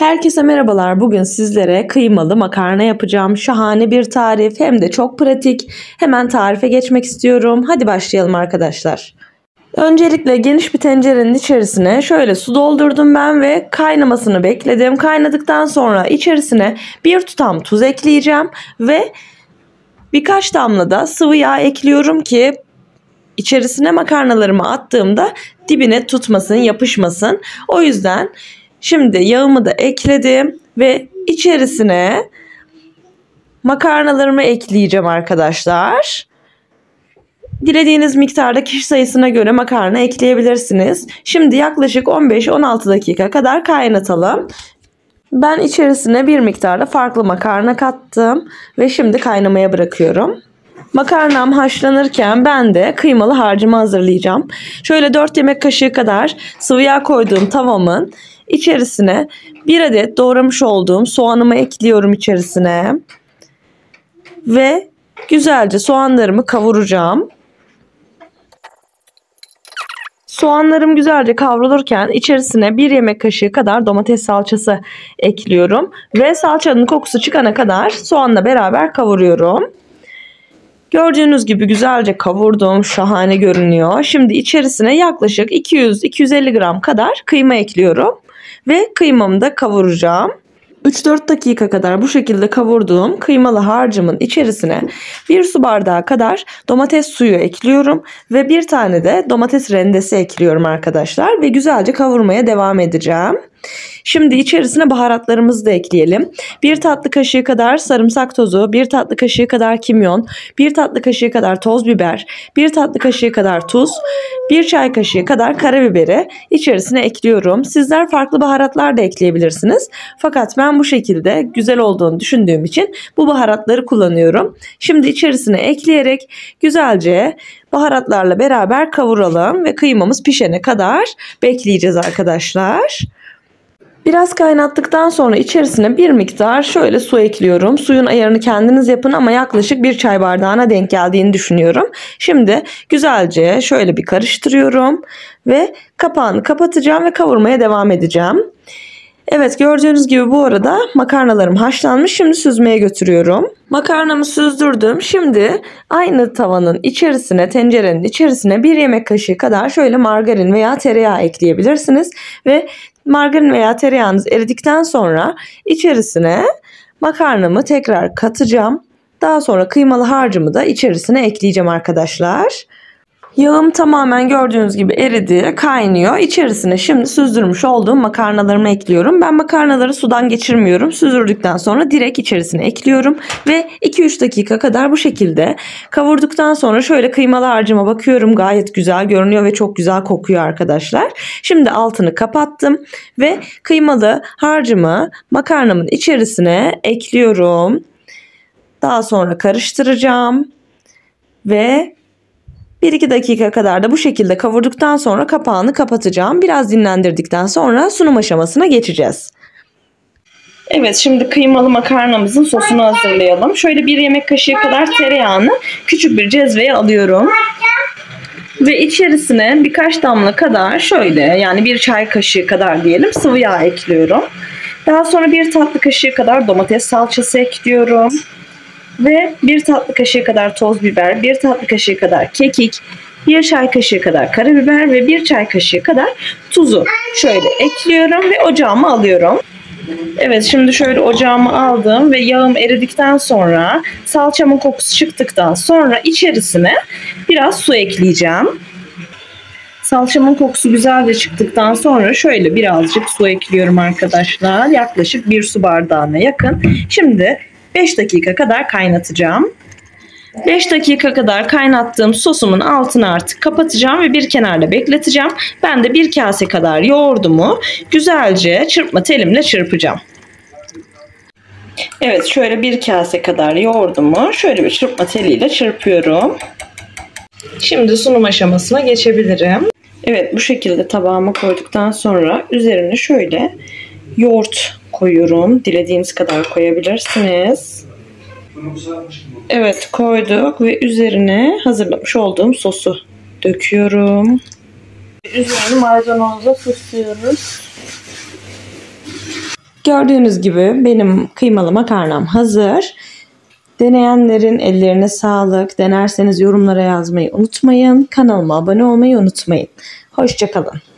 Herkese merhabalar. Bugün sizlere kıymalı makarna yapacağım. Şahane bir tarif, hem de çok pratik. Hemen tarife geçmek istiyorum. Hadi başlayalım arkadaşlar. Öncelikle geniş bir tencerenin içerisine şöyle su doldurdum ben ve kaynamasını bekledim. Kaynadıktan sonra içerisine bir tutam tuz ekleyeceğim ve birkaç damla da sıvı yağ ekliyorum ki içerisine makarnalarımı attığımda dibine tutmasın, yapışmasın. O yüzden şimdi yağımı da ekledim ve içerisine makarnalarımı ekleyeceğim arkadaşlar. Dilediğiniz miktarda kişi sayısına göre makarna ekleyebilirsiniz. Şimdi yaklaşık 15-16 dakika kadar kaynatalım. Ben içerisine bir miktarda farklı makarna kattım ve şimdi kaynamaya bırakıyorum. Makarnam haşlanırken ben de kıymalı harcımı hazırlayacağım. Şöyle 4 yemek kaşığı kadar sıvı yağ koyduğum tavamın içerisine bir adet doğramış olduğum soğanımı ekliyorum içerisine. Ve güzelce soğanlarımı kavuracağım. Soğanlarım güzelce kavrulurken içerisine 1 yemek kaşığı kadar domates salçası ekliyorum. Ve salçanın kokusu çıkana kadar soğanla beraber kavuruyorum. Gördüğünüz gibi güzelce kavurdum. Şahane görünüyor. Şimdi içerisine yaklaşık 200-250 gram kadar kıyma ekliyorum. Ve kıymamı da kavuracağım. 3-4 dakika kadar bu şekilde kavurduğum kıymalı harcımın içerisine 1 su bardağı kadar domates suyu ekliyorum. Ve bir tane de domates rendesi ekliyorum arkadaşlar. Ve güzelce kavurmaya devam edeceğim. Şimdi içerisine baharatlarımızı da ekleyelim. 1 tatlı kaşığı kadar sarımsak tozu, 1 tatlı kaşığı kadar kimyon, 1 tatlı kaşığı kadar toz biber, 1 tatlı kaşığı kadar tuz, 1 çay kaşığı kadar karabiberi içerisine ekliyorum. Sizler farklı baharatlar da ekleyebilirsiniz. Fakat ben bu şekilde güzel olduğunu düşündüğüm için bu baharatları kullanıyorum. Şimdi içerisine ekleyerek güzelce baharatlarla beraber kavuralım ve kıymamız pişene kadar bekleyeceğiz arkadaşlar. Biraz kaynattıktan sonra içerisine bir miktar şöyle su ekliyorum. Suyun ayarını kendiniz yapın ama yaklaşık 1 çay bardağına denk geldiğini düşünüyorum. Şimdi güzelce şöyle bir karıştırıyorum ve kapağını kapatacağım ve kavurmaya devam edeceğim. Evet, gördüğünüz gibi bu arada makarnalarım haşlanmış. Şimdi süzmeye götürüyorum. Makarnamı süzdürdüm. Şimdi aynı tavanın içerisine, tencerenin içerisine 1 yemek kaşığı kadar şöyle margarin veya tereyağı ekleyebilirsiniz. Ve margarin veya tereyağınız eridikten sonra içerisine makarnamı tekrar katacağım. Daha sonra kıymalı harcımı da içerisine ekleyeceğim arkadaşlar. Yağım tamamen gördüğünüz gibi eridi, kaynıyor. İçerisine şimdi süzdürmüş olduğum makarnalarımı ekliyorum. Ben makarnaları sudan geçirmiyorum. Süzdürdükten sonra direkt içerisine ekliyorum. Ve 2-3 dakika kadar bu şekilde kavurduktan sonra şöyle kıymalı harcıma bakıyorum. Gayet güzel görünüyor ve çok güzel kokuyor arkadaşlar. Şimdi altını kapattım ve kıymalı harcımı makarnamın içerisine ekliyorum. Daha sonra karıştıracağım ve 1-2 dakika kadar da bu şekilde kavurduktan sonra kapağını kapatacağım. Biraz dinlendirdikten sonra sunum aşamasına geçeceğiz. Evet, şimdi kıymalı makarnamızın sosunu hazırlayalım. Şöyle 1 yemek kaşığı kadar tereyağını küçük bir cezveye alıyorum. Ve içerisine birkaç damla kadar şöyle, yani 1 çay kaşığı kadar diyelim, sıvı yağ ekliyorum. Daha sonra 1 tatlı kaşığı kadar domates salçası ekliyorum. Ve 1 tatlı kaşığı kadar toz biber, 1 tatlı kaşığı kadar kekik, 1 çay kaşığı kadar karabiber ve 1 çay kaşığı kadar tuzu şöyle ekliyorum ve ocağıma alıyorum. Evet, şimdi şöyle ocağıma aldım ve yağım eridikten sonra, salçamın kokusu çıktıktan sonra içerisine biraz su ekleyeceğim. Salçamın kokusu güzelce çıktıktan sonra şöyle birazcık su ekliyorum arkadaşlar. Yaklaşık 1 su bardağına yakın. Şimdi 5 dakika kadar kaynatacağım. 5 dakika kadar kaynattığım sosumun altını artık kapatacağım ve bir kenarda bekleteceğim. Ben de 1 kase kadar yoğurdumu güzelce çırpma telimle çırpacağım. Evet, şöyle 1 kase kadar yoğurdumu şöyle bir çırpma teliyle çırpıyorum. Şimdi sunum aşamasına geçebilirim. Evet, bu şekilde tabağıma koyduktan sonra üzerine şöyle yoğurt koyuyorum. Dilediğiniz kadar koyabilirsiniz. Evet, koyduk ve üzerine hazırlamış olduğum sosu döküyorum. Üzerini maydanozla süslüyoruz. Gördüğünüz gibi benim kıymalı makarnam hazır. Deneyenlerin ellerine sağlık. Denerseniz yorumlara yazmayı unutmayın. Kanalıma abone olmayı unutmayın. Hoşça kalın.